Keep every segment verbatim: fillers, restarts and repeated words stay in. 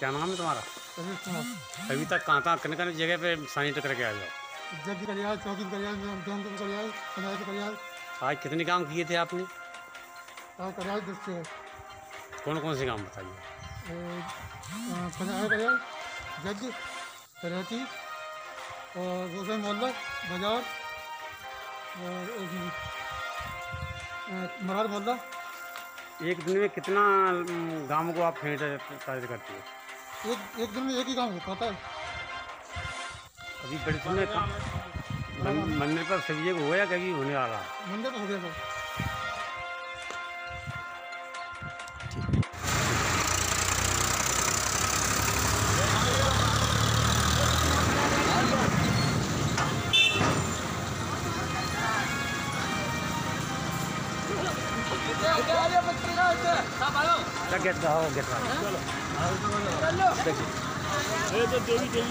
क्या नाम है तुम्हारा? अभी तक कहाँ कहाँ किन किन जगह पे साइन करके आए हो? जब भी करियाल, चौकी करियाल, जौनपुर करियाल, पंचायत करियाल। आज कितने काम किए थे आपने? और करियाल दस से कौन कौन से काम बताइए? पंचायत करियाल, जज, तलाटी और गोसाई मोहल्ला बाजार और मरार मोहल्ला। एक दिन में कितना गाँव को आप कार्य करती है? एक एक दिन में एक ही काम हो पाता है। अभी बड़ी में काम मंदिर पर सभी जगह हुआ या कभी होने वाला? मंदिर पर हो गया सर। क्या गेट रहा हो गेट रहा चलो देखिए तो देवी देवी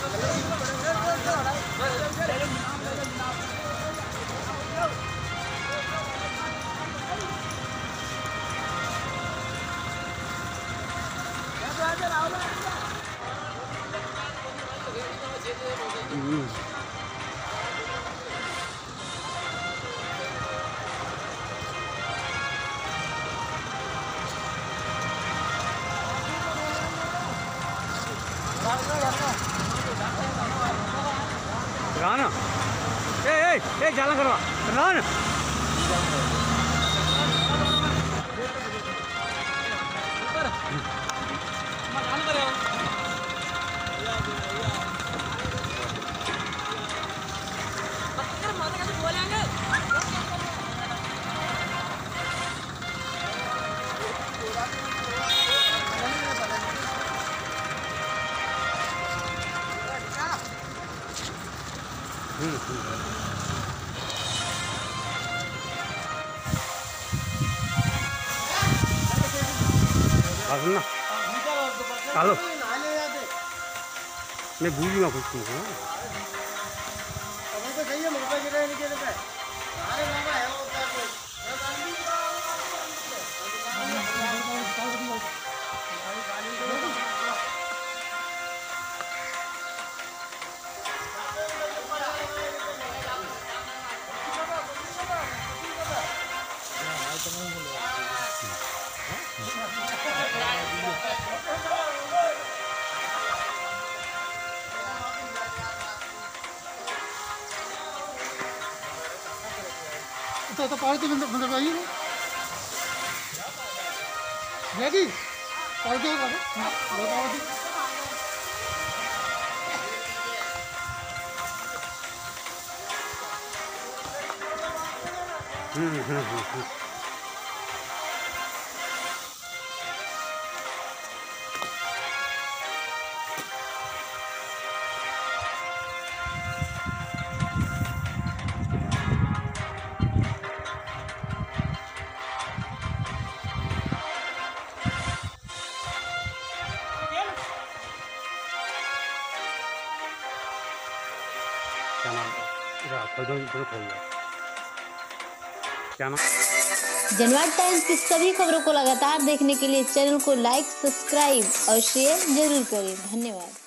राना ए ए ए जाला करवा रान ना चलो मैं भूलूंगा कुछ नहीं तो तो पार्टी में मतलब आई है रेडी पार्टी का बताओ जी। हम्म हम्म हम्म क्या नाम क्या नाम? जनवाद टाइम्स की सभी खबरों को लगातार देखने के लिए चैनल को लाइक, सब्सक्राइब और शेयर जरूर करें। धन्यवाद।